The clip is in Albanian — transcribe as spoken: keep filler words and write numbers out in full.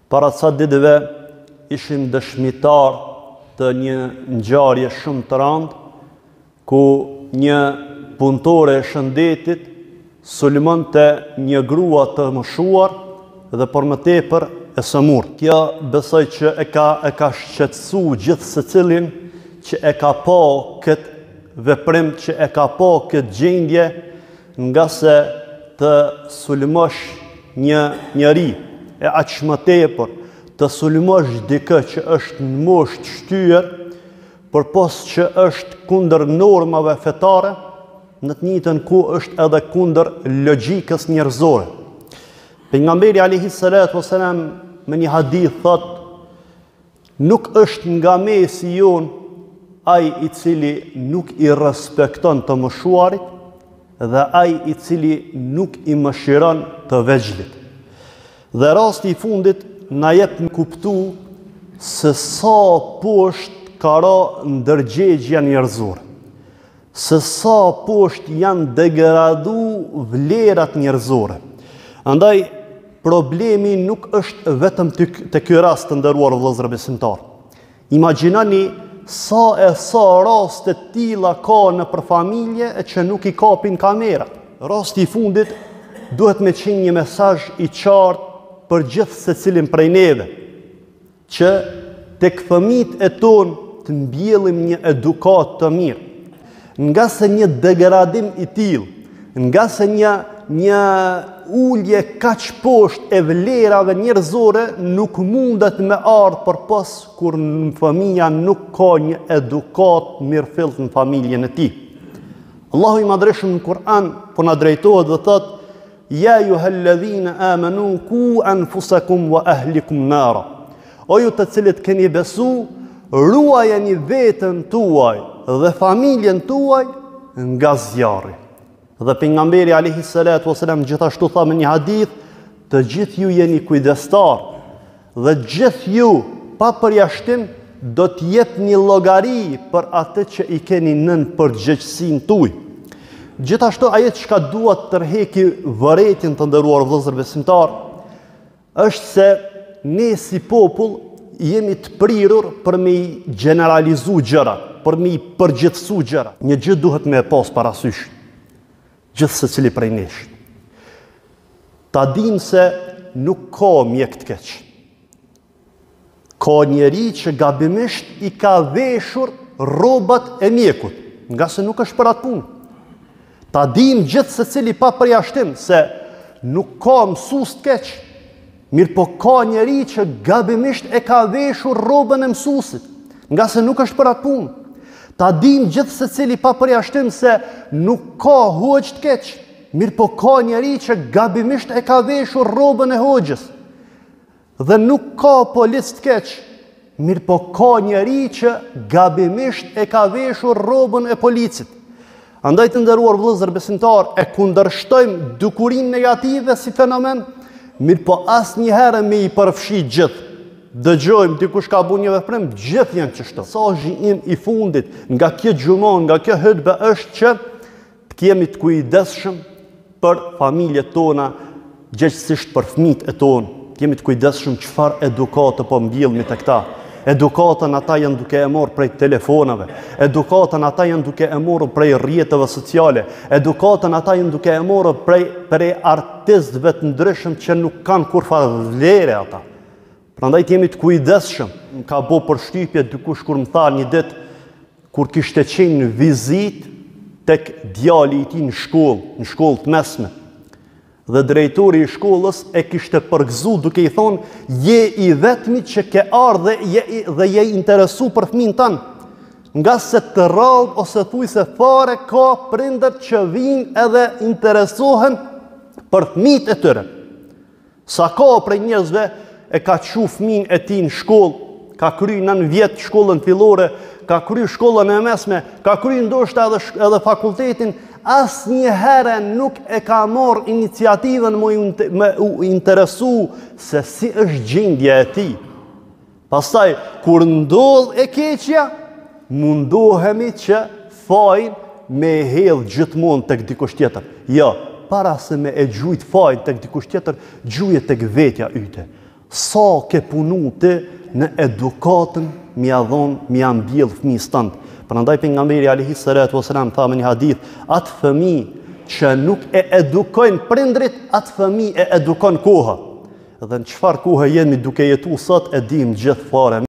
Para ca ditëve ishim dëshmitar të një ngjarje shumë të rëndë, ku një punëtore e shëndetit sulmonte një grua të moshuar dhe për më tepër e sëmurë. Kjo besoj që e ka, e ka shqetësu gjithë secilin që e ka pa këtë veprim, që e ka pa këtë gjendje, nga se të sulmosh një njeri e aq më tepër, të sulmosh dikë që është në moshë të shtyrë, përpos që është kundër normave fetare, në të njëjtën kohë është edhe kundër logjikës njerëzore. Pejgamberi alayhi salatu wasalam me një hadith thot: nuk është nga mesi jon ai i cili nuk i respekton të moshuarit dhe ai i cili nuk i mëshiron të vegjëlit. Dhe rasti i fundit na jep më kuptu se sa poshtë ka ra ndërgjegjja njerëzore, se sa poshtë janë degradu vlerat njerëzore. Andaj, problemi nuk është vetëm të, të ky rast të nderuar vëllezër besimtar. Imagjinoni sa e sa raste të tilla ka në për familje e që nuk i kapin kamerat. Rasti i fundit duhet me qenë një mesazh i qartë për gjithë secilin prej neve, që tek fëmijët e tonë të mbjellim një edukat të mirë, nga se një degradim i tillë, nga se një, një ullje kaq poshtë e vlerave njerëzore nuk mundet me ardhë përpos kur në familja nuk ka një edukat mirëfillt në familjen e tij. Allahu i madhreshëm në Kur'an po na drejtohet dhe thotë: ja ayyuhalladhina amanu qu anfusakum wa ahlikum nara. O ju të cilët keni besu, ruajeni veten tuaj dhe familjen tuaj nga zjarri. Dhe pejgamberi alayhi salatu wasalam gjithashtu tha me një hadith: të gjithë ju jeni kujdestar dhe gjithë ju pa përjashtim do të jepni llogari për atë që i keni nën përgjegjësinë tuaj. Gjithashtu ajo çka dua të tërheqi vëretin të nderuar vëllezër besimtar, është se ne si popull jemi të prirur për me i generalizu gjëra, për me i përgjithësu gjëra. Një gjë duhet me e pas parasysh, gjithë se cili prej nesh. Ta dim se nuk ka mjek të keq. Ka njeri që gabimisht i ka veshur rrobat e mjekut, nga se nuk është për atë punë. Ta dim gjithë se cili pa përjashtim se nuk ka mësus të keq, mirë po ka njeri që gabimisht e ka veshur rrobën e mësusit, nga se nuk është për atë punë. Ta dim gjithë se cili pa përjashtim se nuk ka hoqë të keq, mirë po ka njeri që gabimisht e ka veshur rrobën e hoqës, dhe nuk ka polic të keq, mirë po ka njeri që gabimisht e ka veshur rrobën e policit. Andaj të nderuar vëllezër besimtar, e kundërshtojmë dukurinë negative si fenomen, mirë po asnjëherë me i përfshi gjithë. Dëgjojmë dikush ka bu një veprim, gjithë janë kështu. Mesazhi im i fundit nga kjo xhumon, nga kjo hutbë është që të kemi të kujdesshëm për familjet tona, gjithsesi për fëmijët e tonë. Jemi të kujdesshëm çfarë edukate po mbjellni te këta. Edukatën ata janë duke e marrë prej telefonave, edukatën ata janë duke e marrë prej rrjeteve sociale, edukatën ata janë duke e marrë prej, prej artistëve të ndryshëm që nuk kanë kurfar vlere ata. Prandaj jemi të kujdesshëm. Më ka bo përshtypje dikush kur më tha një ditë, kur kishte qenë në vizitë tek djali i tij në shkollë, në shkollë të mesme. Dhe drejtori i shkollës e kishte përgëzu duke i thonë: je i vetmi që ke ardhe je, dhe je interesu për fëmin tanë, nga se të rrallë ose thuj se fare ka prindër që vinë edhe interesohen për fëmijët e tyre. Sa ka prej njerëzve e ka qu fëmin e tij në shkollë, ka kry nën vjetë shkollën fillore, ka kry shkollën e mesme, ka kry ndoshta edhe, edhe fakultetin, asnjëherë nuk e ka marrë iniciativën me u interesu se si është gjendja e tij. Pastaj, kur ndodh e keqja, mundohemi që fajin me e hedh gjithmonë tek dikush tjetër. Jo, para se me e gjujt fajin tek dikush tjetër, gjuje tek vetja yte. sa ke punu ti në edukatën mi adhon, mi ambjell fëmijës tënd. Prandaj pejgamberi alayhi salatu wasalam tha në një hadith, atë fëmijë që nuk e edukojnë prindrit, atë fëmijë e edukon koha. Dhe në çfarë kohe jemi duke jetu sot e dim gjithë fare.